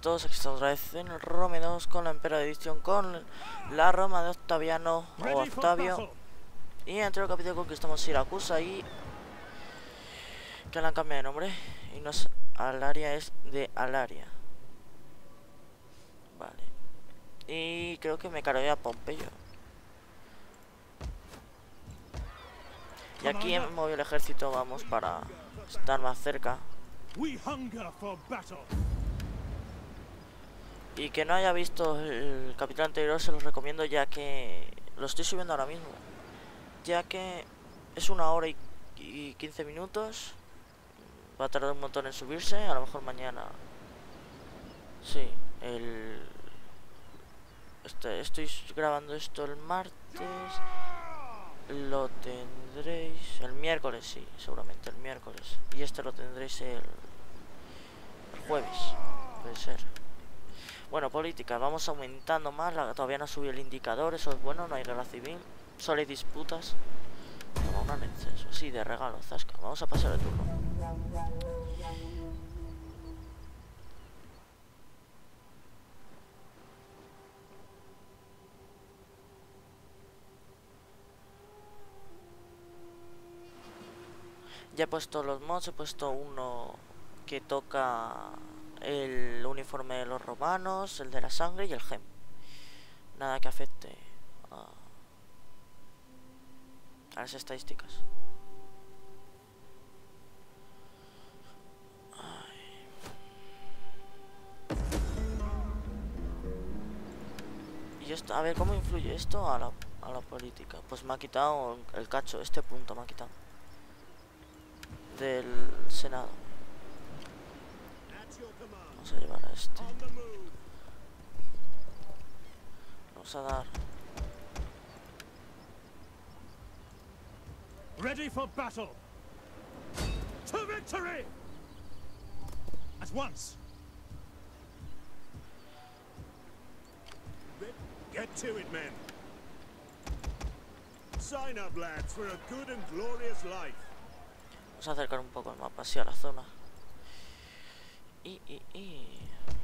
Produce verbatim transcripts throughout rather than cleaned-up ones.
todos, aquí estamos otra vez en el Rome dos con la Emperor Edition, con la Roma de Octaviano o Octavio. Y en el anterior capítulo conquistamos Siracusa y que le han cambiado de nombre. Y no es Alaria, es de Alaria. Vale. Y creo que me cargué a Pompeyo. Y aquí hemos movido el ejército, vamos, para estar más cerca. Y que no haya visto el capítulo anterior se los recomiendo, ya que lo estoy subiendo ahora mismo. Ya que es una hora y, y quince minutos. Va a tardar un montón en subirse, a lo mejor mañana. Sí, el... Este, estoy grabando esto el martes. Lo tendréis el miércoles, sí, seguramente el miércoles. Y este lo tendréis el, el jueves, puede ser. Bueno, política, vamos aumentando más. La, todavía no ha subido el indicador, eso es bueno, no hay guerra civil. Solo hay disputas. Toma un incenso, sí, de regalo, zasca. Vamos a pasar el turno. Ya he puesto los mods, he puesto uno que toca el uniforme de los romanos, el de la sangre y el gem. Nada que afecte a, a las estadísticas. Ay. Y esto, a ver, ¿cómo influye esto a la, a la política? Pues me ha quitado el cacho, este punto me ha quitado del Senado. Vamos a llevar a este. Vamos a dar. Ready for battle. To victory. At once. Get to it, men. Sign up, lads, for a good and glorious life. Vamos a acercar un poco el mapa así a la zona. Y, y, y...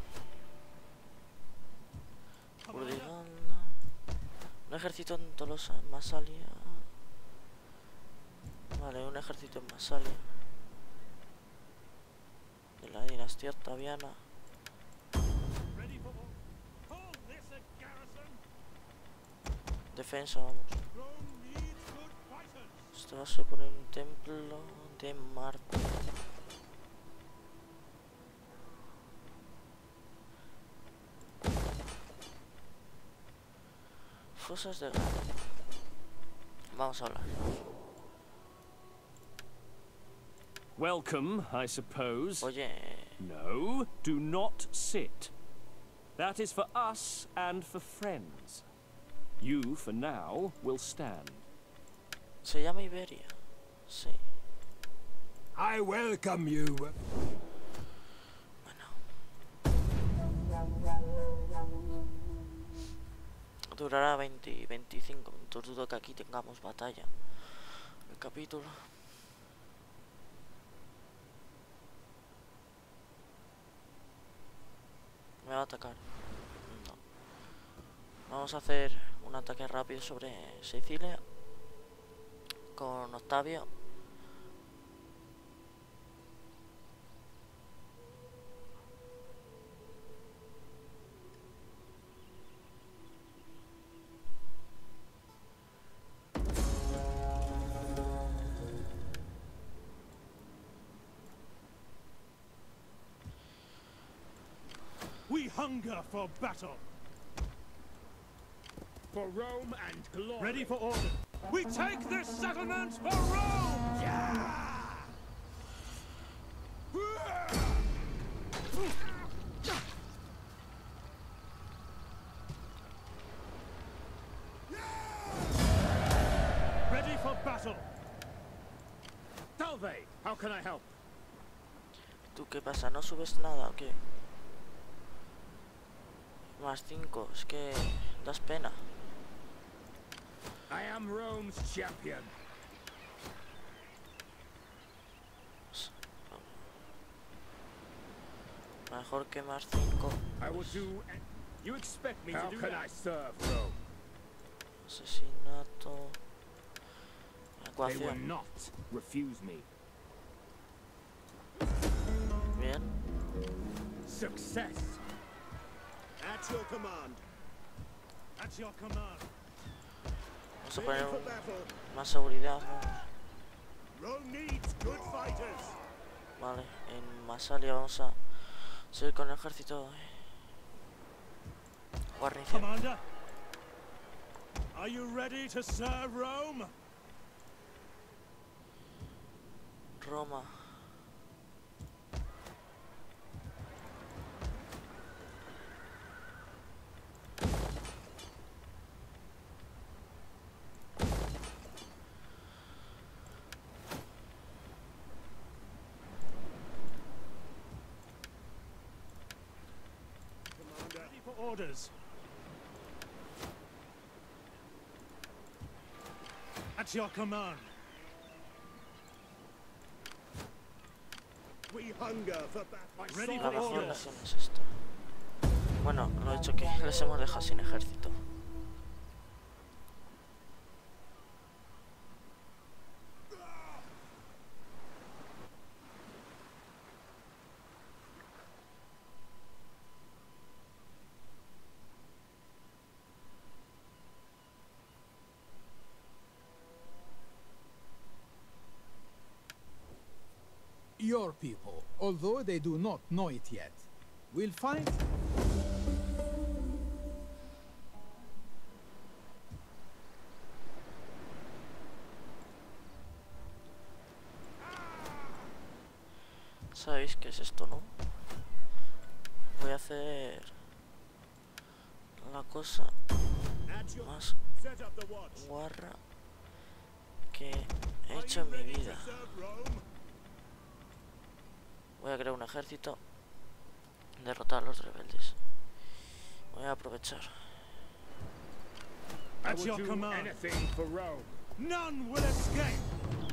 Urdiganda. Un ejército en Tolosa, en Masalia. Vale, un ejército en Masalia. De la dinastía octaviana. Defensa, vamos. Esto va a suponer un templo de Marte. Fosas de guerra. Vamos a hablar. Welcome, I suppose. Oye. No, do not sit. That is for us and for friends. You, for now, will stand. Se llama Iberia. Sí. I welcome you. Bueno. Durará veinte, veinticinco minutos. Dudo que aquí tengamos batalla. El capítulo. ¿Me va a atacar? No. Vamos a hacer un ataque rápido sobre Sicilia con Octavio. We hunger for battle. For Rome and glory. Ready for order. We take this settlement for Rome! Yeah! Ready for battle. Dalve, how can I help? ¿Tú qué pasa? ¿No subes nada o qué? Más cinco, es que das pena. I am Rome's champion. Mejor quemar cinco. I will do. You expect me to do that? How can I serve Rome? Asesinato. They will Ecuación. not refuse me. Bien. Success. At your command. At your command. Vamos a poner Ready for un- battle. más seguridad, vamos. Rome needs good fighters. Vale, en Masalia vamos a seguir con el ejército. Guarnición. Commander, are you ready to serve Rome? Roma. Commander. Ready for orders. At your command. We hunger for battle. Ready La for mejor orders. nación es esta. Bueno, lo he dicho que les hemos dejado sin ejército. Your people, although they do not know it yet, will find ¿Sabéis qué es esto, no? Voy a hacer la cosa At your más set up the watch. guarra que he Are hecho you en mi ready to vida. serve Rome? Voy a crear un ejército, derrotar a los rebeldes. Voy a aprovechar. I At will your do command. anything for Rome. None will escape.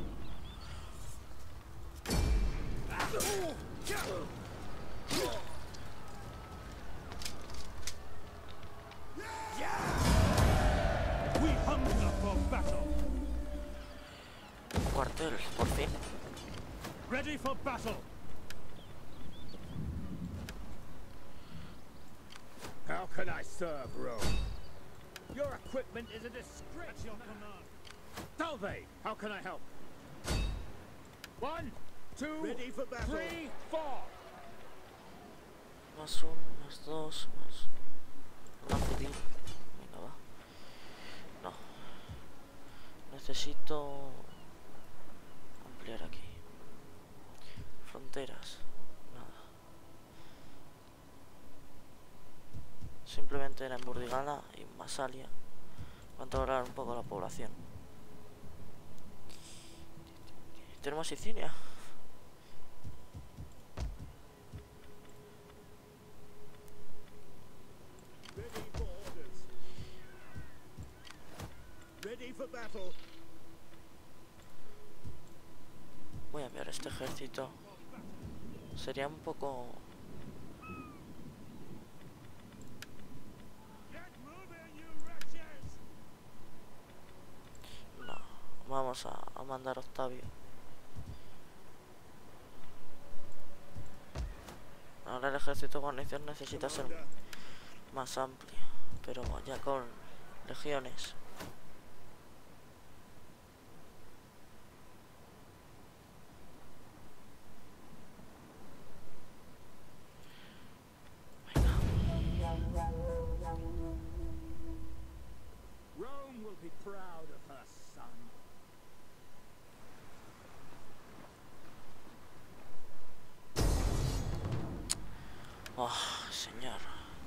We hunger for battle. Cuartel, por fin. Ready for battle. How can I serve Rome? Your equipment is a disgrace. At your command. Salve, how can I help? One, two, Ready for battle. three, four. Más uno, más dos, más... Una civil. Venga, va. No. Necesito... ampliar aquí. Fronteras. Nada. Simplemente era en Burdigala y Masalia. Controlar un poco la población. Tenemos Sicilia. Ready for orders. Ready for battle. Voy a enviar este ejército. Sería un poco... Get moving, you wretches. No, vamos a, a mandar a Octavio. Ahora el ejército guarnición necesita ser Commander. más amplio, pero ya con legiones. Rome will be proud of her son. Oh, señor.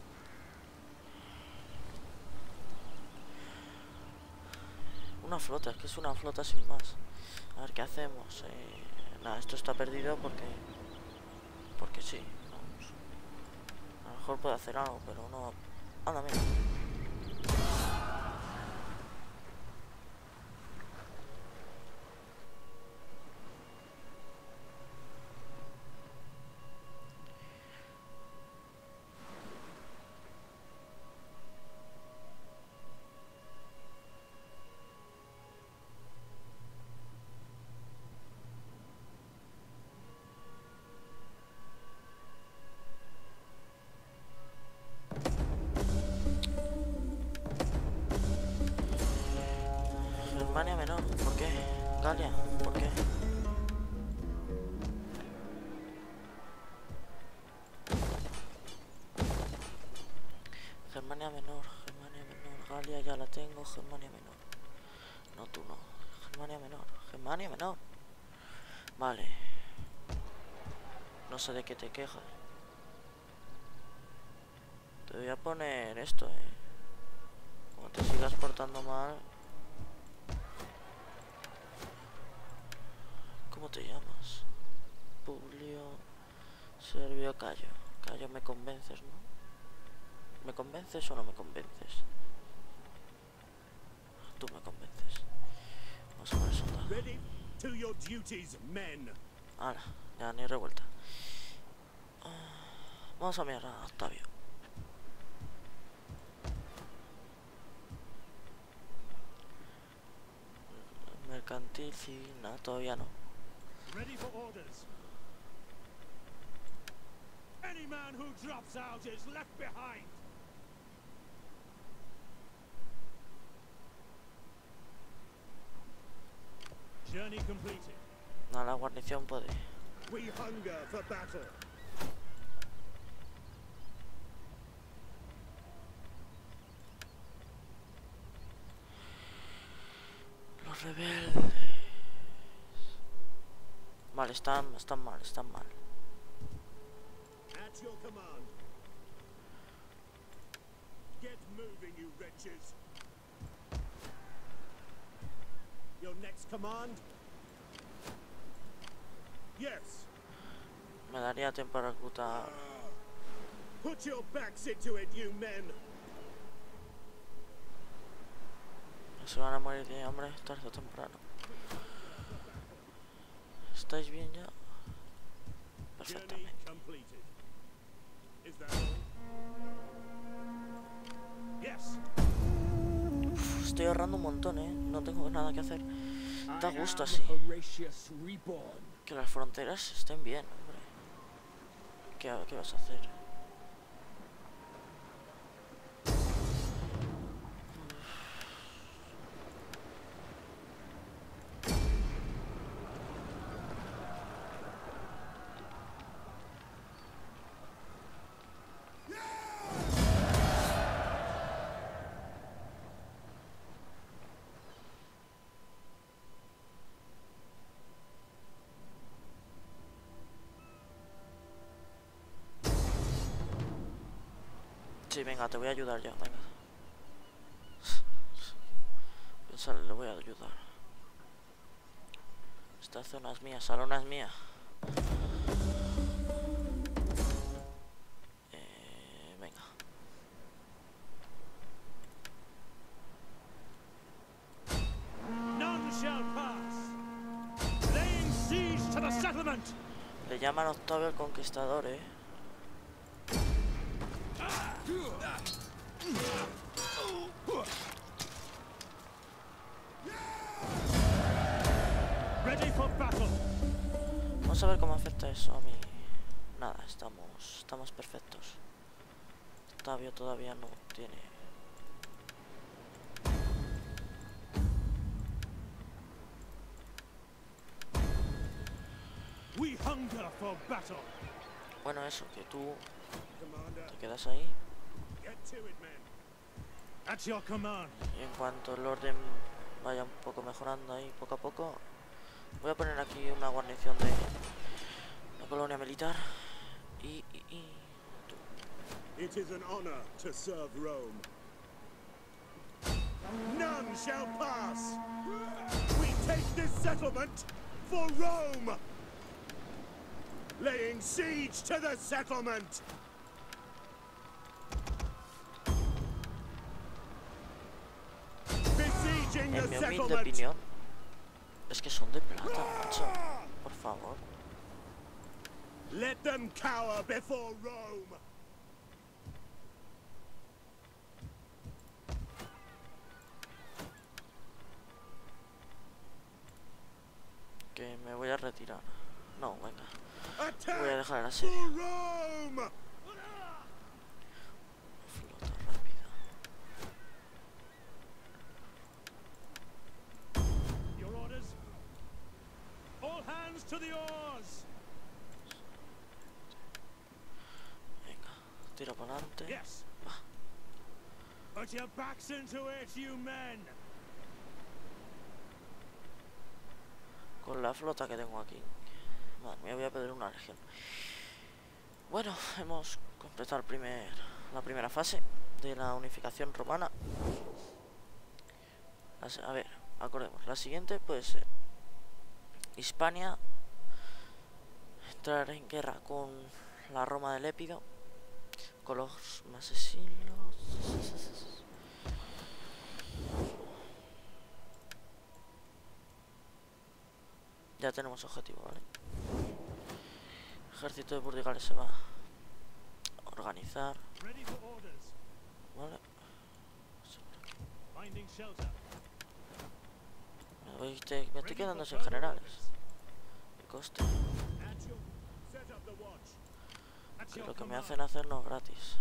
Una flota, es que es una flota sin más. A ver qué hacemos. Eh, nada, esto está perdido porque... Porque sí. Vamos. A lo mejor puede hacer algo, pero no... Anda, mira. Germania Menor, ¿por qué? Galia, ¿por qué? Germania Menor, Germania Menor, Galia ya la tengo, Germania Menor. No, tú no. Germania Menor, Germania Menor. Vale. No sé de qué te quejas. Te voy a poner esto, eh. Como te sigas portando mal. ¿Cómo te llamas? Publio Servio Cayo. Cayo, me convences, ¿no? ¿Me convences o no me convences? Tú me convences. Vamos a poner soldado. Ready to your duties, men. Ahora, ya ni revuelta. Vamos a mirar a Octavio. Mercantil, sí, nada, todavía no. Ready for orders. Any man who drops out is left behind. Journey completed. No, la guarnición puede. We hunger for battle. Los rebeldes. Vale, están, están mal, están mal. At your command. Get moving, you wretches. Your next command? Yes. Me daría tiempo para reclutar. Put your backs into it, you men. Se van a morir de hambre tarde o temprano. ¿Estáis bien ya? Journey Perfectamente. completed. Is that all? Yes. Uf, estoy ahorrando un montón, eh. No tengo nada que hacer. Da I gusto am así. Horatius Reborn. Que las fronteras estén bien, hombre. ¿Qué, qué vas a hacer? Sí, venga, te voy a ayudar ya, venga. Pensar, le voy a ayudar. Esta zona es mía, Salona es mía. Eh, venga. None shall pass. Laying siege to the settlement. Le llaman Octavio el Conquistador, eh. Ready for battle. Vamos a ver cómo afecta eso a mí. Nada, estamos, estamos perfectos. Octavio todavía no tiene. We hunger for battle. Bueno, eso, que tú Commander, te quedas ahí. get to it, men. At your command. Y en cuanto el orden vaya un poco mejorando ahí, poco a poco, voy a poner aquí una guarnición de la colonia militar. Y, y, y tú. It is an honor to serve Rome. None shall pass. We take this settlement for Rome. Laying siege to the settlement. Besieging the En mi humilde settlement. opinión, es que son de plata, macho. Por favor. Let them cower before Rome. Que me voy a retirar. No, venga. Attack Voy a dejar el for asedio. Rome. Flota rápida. the oars! Venga, tira para adelante. Yes. Put your backs into it, you men! Con la flota que tengo aquí. Madre mía, voy a pedir una legión. Bueno, hemos completado el primer, la primera fase de la unificación romana. A ver, acordemos, la siguiente puede ser Hispania, entrar en guerra con la Roma de Lépido, con los masesinos. Ya tenemos objetivo, ¿vale? Ejército de Burdigales se va a organizar, ¿vale? Me, voy, te, me estoy quedando sin generales. ¿Qué coste? Que lo que me hacen hacernos gratis.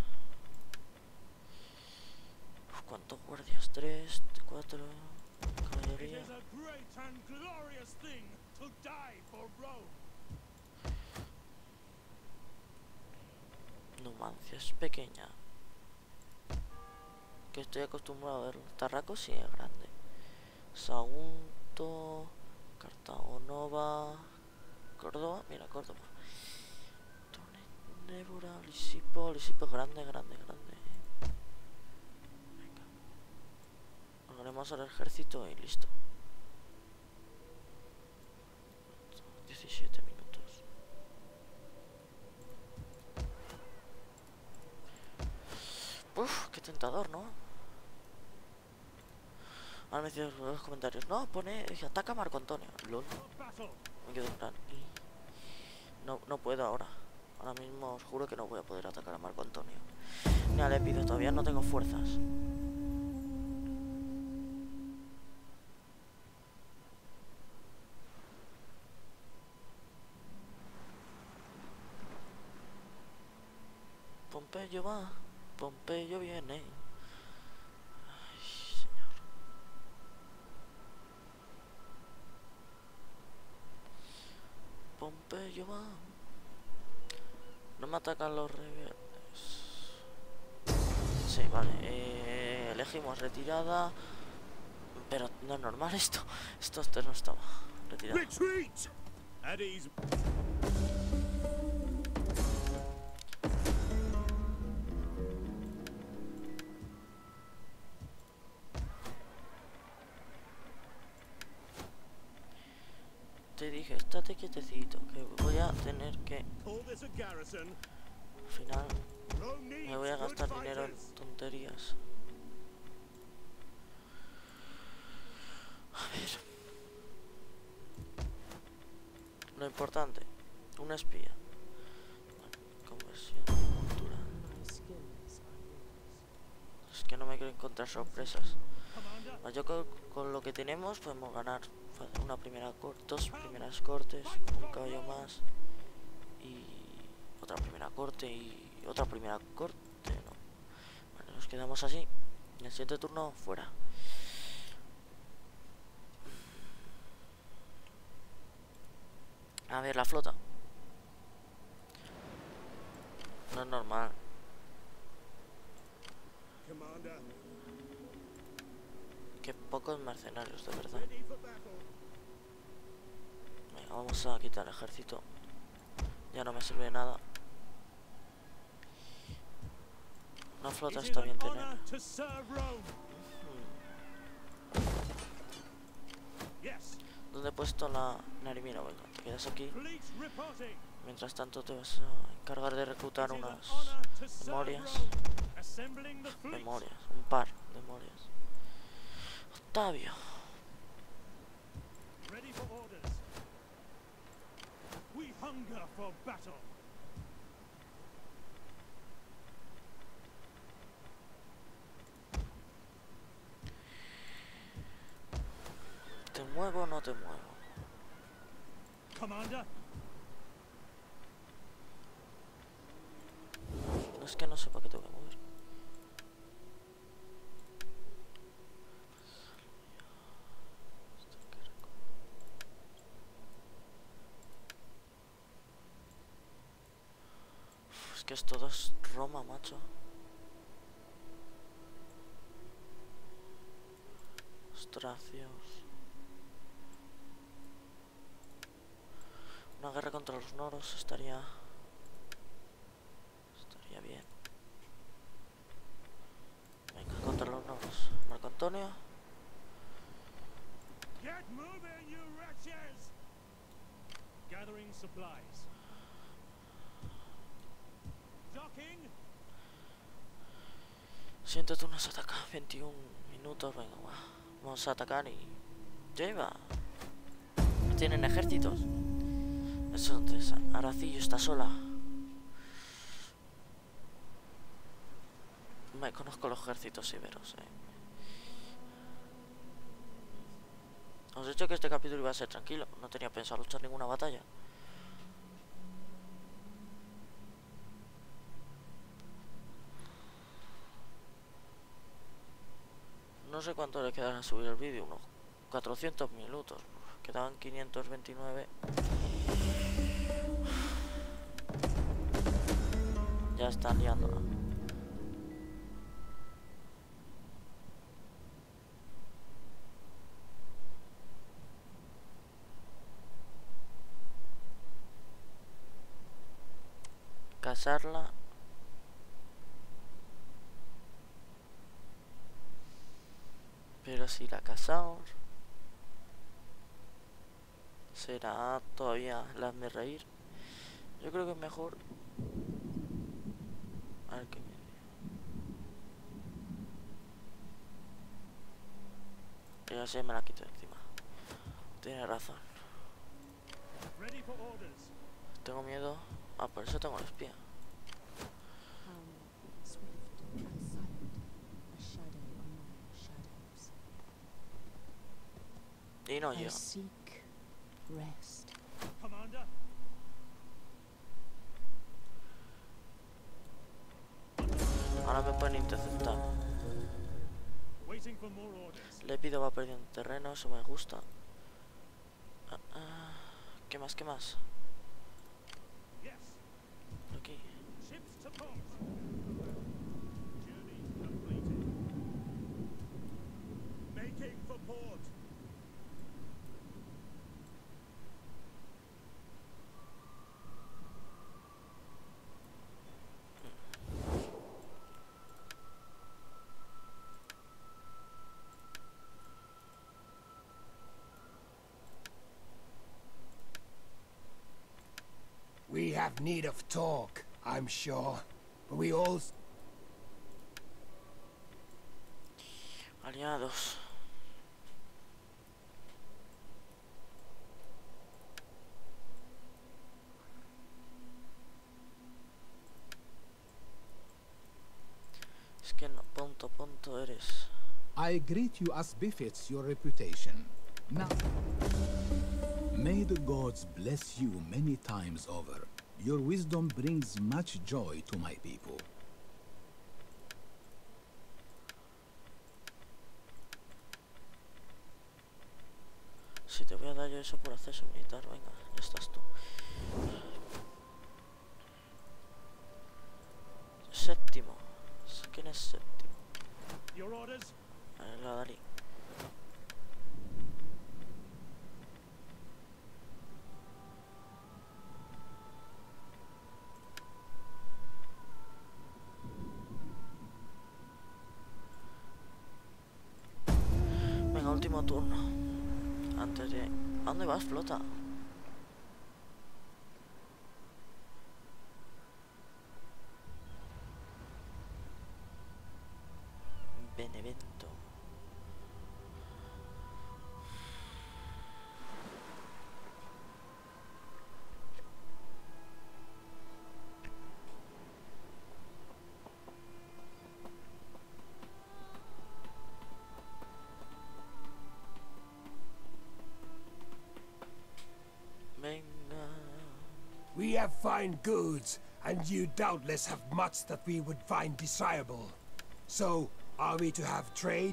Uf, ¿cuántos guardias? Tres, cuatro, caballería. Numancia es pequeña. Que estoy acostumbrado a verlo. Tarraco sí es grande. Sagunto, Cartago Nova, Córdoba, mira Córdoba. Débora, Lisipo, Lisipo es grande, grande, grande. Venga. Ordenemos al ejército y listo. diecisiete minutos. Uf, qué tentador, ¿no? Ahora me dicen en los comentarios, no, pone, ataca a Marco Antonio. Lol. Me quedo en plan. No, no puedo ahora. Ahora mismo os juro que no voy a poder atacar a Marco Antonio. Ni a Lépido, todavía no tengo fuerzas. Pompeyo va, Pompeyo viene. Ay, señor. Pompeyo va. No me atacan los rebeldes. Sí, vale. Eh, elegimos retirada. Pero no es normal esto. Esto, esto no estaba retirado. Retreat! At ease. Te dije, estate quietecito, que voy a tener que... Call this a garrison. Al final Rome needs me voy a good gastar dinero en fighters. tonterías. A ver. Lo importante, un espía. Bueno, conversión, cultura. Es que no me quiero encontrar sorpresas. Bueno, yo con, con lo que tenemos podemos ganar una primera corte, dos primeras cortes, un caballo más y otra primera corte y otra primera corte, no. Vale, nos quedamos así. En el siguiente turno fuera. A ver, la flota. No es normal. Commander, Qué pocos mercenarios, de verdad. ready for battle. Venga, vamos a quitar el ejército. Ya no me sirve de nada. Una flota It is está an bien tener. honor to serve Rome. Yes. ¿Dónde he puesto la Narimino? Venga, te quedas aquí. Fleet reporting. Mientras tanto te vas a encargar de reclutar It is an unas honor to serve memorias. Rome. Assembling the fleet. Memorias, un par de memorias. Octavio. Ready for orders. We hunger for battle. ¿Te muevo o no te muevo? Commander, No es que no sepa que tengo que mover. Que es todo es Roma, macho. Ostracios. Una guerra contra los noros estaría... Estaría bien. Venga, contra los noros. Marco Antonio. Get moving, you wretches! Gathering supplies. Docking. Siguiente turno se ataca. veintiún minutos, venga, va. Vamos a atacar y... ¡Lleva! Tienen ejércitos. Eso entonces, Aracillo está sola. Me conozco los ejércitos iberos, eh. Os he dicho que este capítulo iba a ser tranquilo. No tenía pensado luchar ninguna batalla. No sé cuánto le quedan a subir el vídeo, unos cuatrocientos minutos. Quedaban quinientos veintinueve. Ya están liándola. Casarla. Pero si la casamos, será todavía la hazme reír. Yo creo que es mejor. A ver qué me... Ya sé, me la quito encima. Tiene razón. Ready for orders. Tengo miedo. Ah, por eso tengo el espía. Y no llega. Commander. Ahora me pueden interceptar. Waiting for more orders. Le pido va perdiendo terreno, eso me gusta. Ah, ah. ¿Qué más? ¿Qué más? Yes. Aquí. Ships to port. Journey completed. Making for port. We have need of talk, I'm sure. But we all... Aliados. Es que no, punto, punto eres. I greet you as befits your reputation. Now, may the gods bless you many times over. Your wisdom brings much joy to my people. Si te voy a dar yo eso por acceso militar, venga, ya estás tú. Séptimo. ¿Quién es séptimo? Your orders. A ver, la Dari. Venga, último turno. Antes de... ¿A dónde vas, flota? Benevento. Venga. We have fine goods, and you doubtless have much that we would find desirable. So, are we to have trade?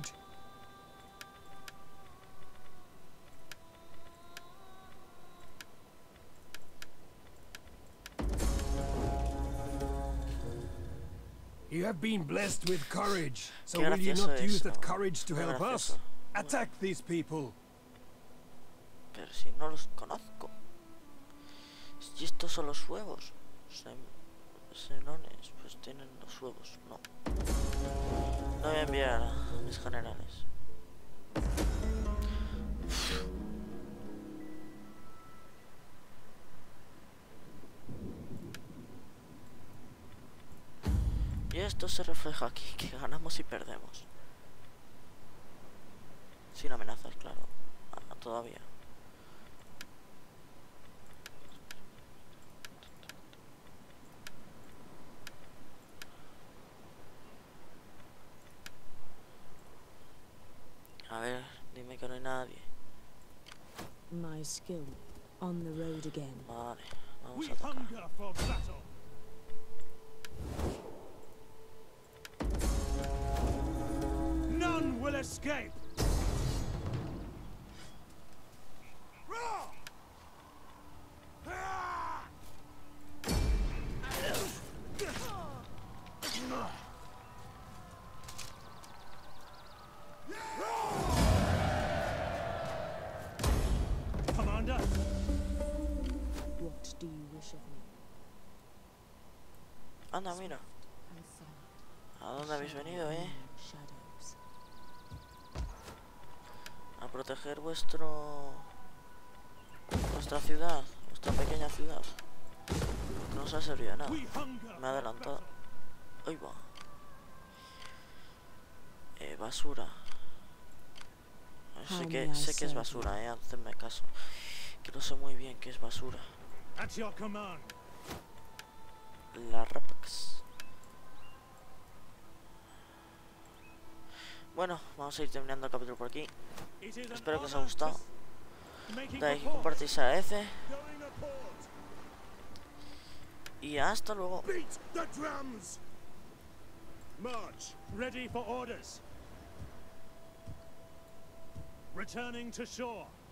have been blessed with courage, so Qué will you gracioso not use es, that ¿no? courage to Muy help us? gracioso. Attack these people. Pero si no los conozco. Y estos son los huevos. Sem Xenones, pues tienen los huevos. No. No voy a enviar a mis generales. Y esto se refleja aquí, que ganamos y perdemos. Sin amenazas, claro. Ah, todavía. A ver, dime que no hay nadie. My skill on the road again. Vale, vamos We a atacar. hunger for battle. None will escape. Commander, What do you wish of me? Anda, mira. And silent, ¿A dónde habéis venido, eh? shadows. A proteger vuestro... vuestra ciudad, vuestra pequeña ciudad. No os ha servido de nada. we hunger Me ha for adelantado. battle. Ahí va. Eh, basura. Sé How que, may I sé que es serve you? basura, eh, hacedme caso. Que lo sé muy bien que es basura. At your command. La Rapax. Bueno, vamos a ir terminando el capítulo por aquí. It is an Espero que os haya honor gustado. to making Dale, que report. compartir, se agradece. Going a port. Y hasta luego. Beat the drums. March. Ready for orders. Returning to shore.